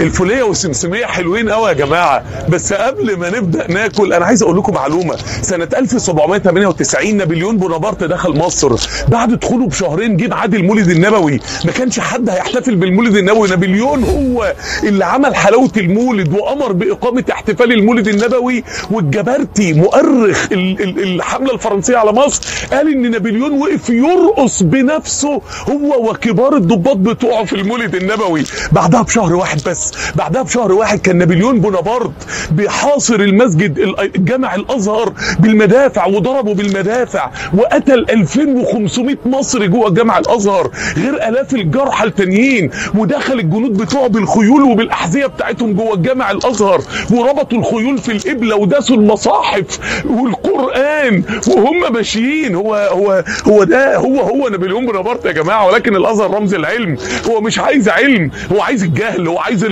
الفوليه والسمسميه حلوين قوي يا جماعه، بس قبل ما نبدا ناكل انا عايز اقول لكم معلومه. سنه 1798 نابليون بونابرت دخل مصر، بعد دخوله بشهرين جه ميعاد المولد النبوي. ما كانش حد هيحتفل بالمولد النبوي، نابليون هو اللي عمل حلاوه المولد وامر باقامه احتفال المولد النبوي. والجبرتي مؤرخ الحمله الفرنسيه على مصر قال ان نابليون وقف يرقص بنفسه هو وكبار الضباط بتوعه في المولد النبوي. بعدها بشهر واحد بس، بعدها بشهر واحد كان نابليون بونابرت بيحاصر المسجد الجامع الازهر بالمدافع، وضربه بالمدافع وقتل 2500 مصري جوه الجامع الازهر، غير الاف الجرحى التانيين. ودخل الجنود بتوعه بالخيول وبالاحذيه بتاعتهم جوه الجامع الازهر، وربطوا الخيول في القبله وداسوا المصاحف والقران وهم ماشيين. هو ده هو نابليون بونابرت يا جماعه. ولكن الازهر رمز العلم، هو مش عايز علم، هو عايز الجهل، هو عايز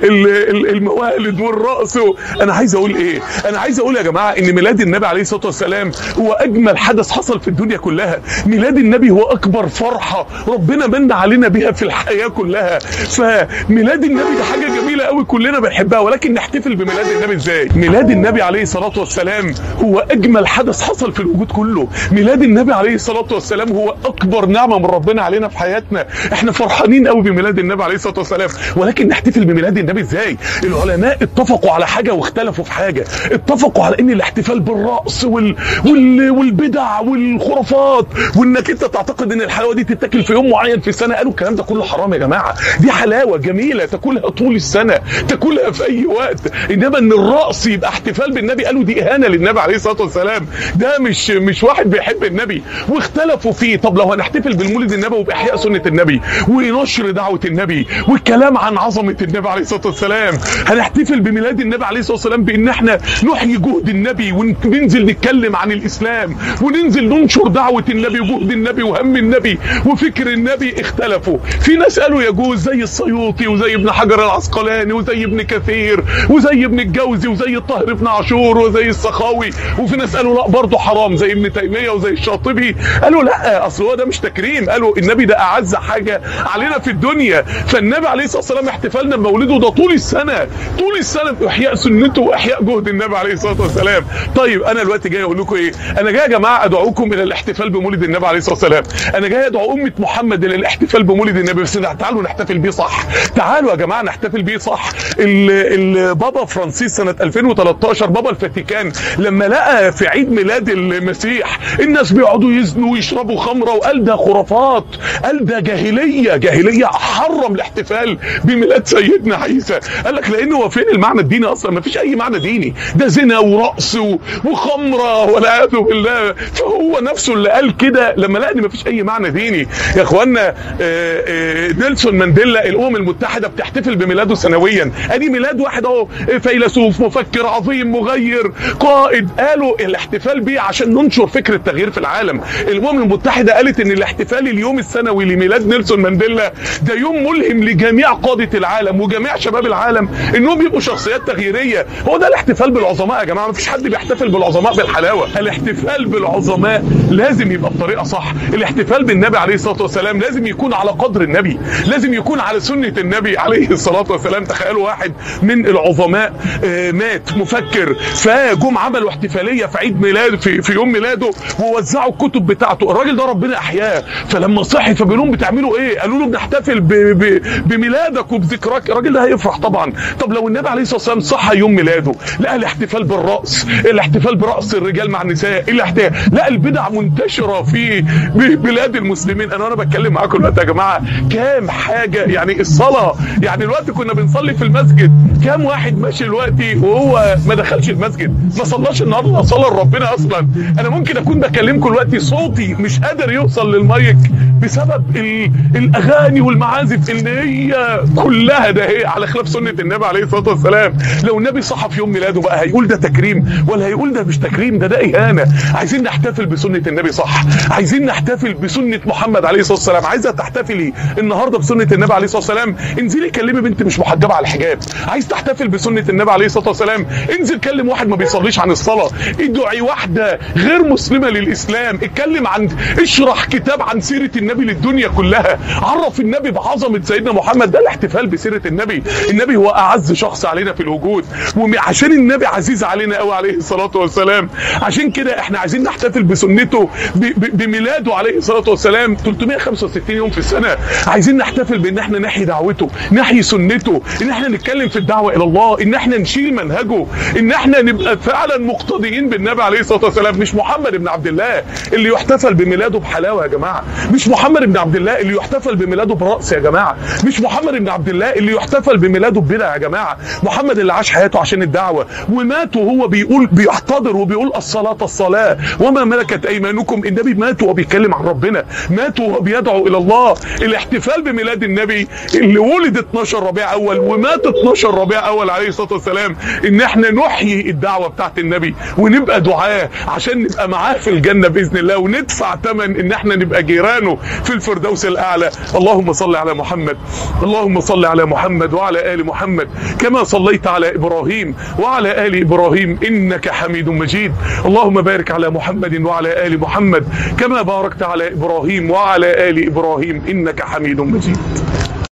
الموالد والرقص. انا عايز اقول ايه؟ انا عايز اقول يا جماعه ان ميلاد النبي عليه الصلاه والسلام هو اجمل حدث حصل في الدنيا كلها. ميلاد النبي هو اكبر فرحه ربنا من علينا بها في الحياه كلها. فميلاد النبي ده حاجه جميله قوي كلنا بنحبها، ولكن نحتفل بميلاد النبي ازاي؟ ميلاد النبي عليه الصلاه والسلام هو اجمل حدث حصل في الوجود كله. ميلاد النبي عليه الصلاه والسلام هو اكبر نعمه من ربنا علينا في حياتنا. احنا فرحانين قوي بميلاد النبي عليه الصلاه والسلام، ولكن نحتفل بميلاد النبي ازاي؟ العلماء اتفقوا على حاجه واختلفوا في حاجه. اتفقوا على ان الاحتفال بالرقص والبدع والخرافات، وانك انت تعتقد ان الحلاوه دي تتاكل في يوم معين في السنه، قالوا الكلام ده كله حرام يا جماعه. دي حلاوه جميله تاكلها طول السنه، تاكلها في اي وقت. انما ان الرقص يبقى احتفال بالنبي، قالوا دي اهانه للنبي عليه الصلاه والسلام، ده مش واحد بيحب النبي. واختلفوا فيه. طب لو هنحتفل بالمولد النبوي باحياء سنه النبي ونشر دعوه النبي والكلام عن عظمه النبي عليه الصلاه والسلام، هنحتفل بميلاد النبي عليه الصلاه والسلام بان احنا نحيي جهد النبي وننزل نتكلم عن الاسلام وننزل ننشر دعوه النبي وجهد النبي وهم النبي وفكر النبي. اختلفوا. في ناس قالوا يجوز زي السيوطي وزي ابن حجر العسقلاني وزي ابن كثير وزي ابن الجوزي وزي الطاهر بن عاشور وزي السخاوي. وفي ناس قالوا لا برضه حرام زي ابن تيميه وزي الشاطبي. قالوا لا، اصل هو ده مش تكريم. قالوا النبي ده اعز حاجه علينا في الدنيا، فالنبي عليه الصلاه والسلام احتفالنا بمولده ده طول السنه، طول السنه باحياء سنته واحياء جهد النبي عليه الصلاه والسلام. طيب انا دلوقتي جاي اقول لكم ايه؟ انا جاي يا جماعه ادعوكم الى الاحتفال بمولد النبي عليه الصلاه والسلام. انا جاي ادعو امه محمد الى الاحتفال بمولد النبي، بس تعالوا نحتفل بيه صح. تعالوا يا جماعه نحتفل بيه صح. البابا فرانسيس سنه 2013 بابا الفاتيكان لما لقى في عيد ميلاد المسيح الناس بيقعدوا يزنوا ويشربوا خمره، وقال ده خرافات، قال ده جاهليه، حرم الاحتفال بميلاد سيدنا عيسى. قال لك لانه هو فين المعنى الديني اصلا؟ ما فيش اي معنى ديني، ده زنا ورقص وخمره والعياذ بالله. فهو نفسه اللي قال كده لما لقى ان ما فيش اي معنى ديني. يا اخوانا نيلسون مانديلا الامم المتحده بتحتفل بميلاده سنويا. ادي ميلاد واحد اهو، فيلسوف مفكر عظيم مغير قائد، قالوا الاحتفال بيه عشان ننشر فكره التغيير في العالم. الامم المتحده قالت ان الاحتفال اليوم السنوي لميلاد نيلسون مانديلا ده يوم ملهم لجميع قاده العالم وجميع شباب العالم انهم يبقوا شخصيات تغييريه. هو ده الاحتفال بالعظماء يا جماعه. ما فيش حد بيحتفل بالعظماء بالحلاوه. الاحتفال بالعظماء لازم يبقى بطريقه صح. الاحتفال بالنبي عليه الصلاه والسلام لازم يكون على قدر النبي، لازم يكون على سنه النبي عليه الصلاه والسلام. تخيلوا واحد من العظماء مات مفكر، فجم عملوا احتفاليه في عيد ميلاد في يوم ميلاده ووزعوا الكتب بتاعته. الراجل ده ربنا احياه، فلما صحي فبيقولوا لهم بتعملوا ايه؟ قالوا له بنحتفل بميلادك وبذكراك. الراجل ده هيفرح طبعا. طب لو النبي عليه الصلاه والسلام صحى يوم ميلاده لقى الاحتفال بالرقص، الاحتفال برقص الرجال مع النساء، لقى البدع منتشره في بلاد المسلمين. انا بتكلم معاكم دلوقتي يا جماعه كام حاجه، يعني الصلاه، يعني الوقت كنا بنصلي في المسجد، كام واحد ماشي دلوقتي وهو ما دخلش المسجد، ما صلاش النهارده صلاه لربنا اصلا. انا ممكن اكون بكلمكم دلوقتي صوتي مش قادر يوصل للمايك بسبب الاغاني والمعازف اللي هي كلها ده هي على خلاف سنه النبي عليه الصلاه والسلام. لو النبي صحى في يوم ميلاده بقى هيقول ده تكريم ولا هيقول ده مش تكريم؟ ده اهانه. عايزين نحتفل بسنه النبي صح، عايزين نحتفل بسنه محمد عليه الصلاه والسلام. عايزه تحتفلي النهارده بسنه النبي عليه الصلاه والسلام، انزلي كلمي بنت مش محجبه على الحجاب. عايز تحتفل بسنه النبي عليه الصلاه والسلام، انزل كلم واحد ما بيصليش عن الصلاه، ادعي واحده غير مسلمه للاسلام، اتكلم عن، اشرح كتاب عن سيره النبي للدنيا كلها، عرف النبي بعظمه سيدنا محمد. ده الاحتفال بسيره النبي. النبي هو اعز شخص علينا في الوجود، وعشان النبي عزيز علينا قوي عليه الصلاه والسلام، عشان كده احنا عايزين نحتفل بسنته بميلاده عليه الصلاه والسلام 365 يوم في السنه. عايزين نحتفل بان احنا نحيي دعوته، نحيي سنته، ان احنا نتكلم في الدعوه الى الله، ان احنا نشيل منهجه، ان احنا نبقى فعلا مقتديين بالنبي عليه الصلاه والسلام. مش محمد بن عبد الله اللي يحتفل بميلاده بحلاوه يا جماعه، مش محمد بن عبد الله اللي يحتفل بميلاده برأس يا جماعه، مش محمد بن عبد الله اللي يحتفل بميلاده ببدع يا جماعه. محمد اللي عاش حياته عشان الدعوه ومات وهو بيقول بيحتضر وبيقول الصلاه الصلاه وما ملكت ايمانكم. النبي مات وهو بيتكلم عن ربنا، مات وهو بيدعو الى الله. الاحتفال بميلاد النبي اللي ولد 12 ربيع اول ومات 12 ربيع اول عليه الصلاه والسلام، ان احنا نحيي الدعوه بتاعت النبي ونبقى دعاه عشان نبقى معاه في الجنه باذن الله، وندفع ثمن ان احنا نبقى جيرانه في الفردوس الاعلى. اللهم صل على محمد، اللهم صل على محمد وعلى ال محمد كما صليت على ابراهيم وعلى ال ابراهيم انك حميد مجيد. اللهم بارك على محمد وعلى ال محمد كما باركت على ابراهيم وعلى ال ابراهيم انك حميد مجيد.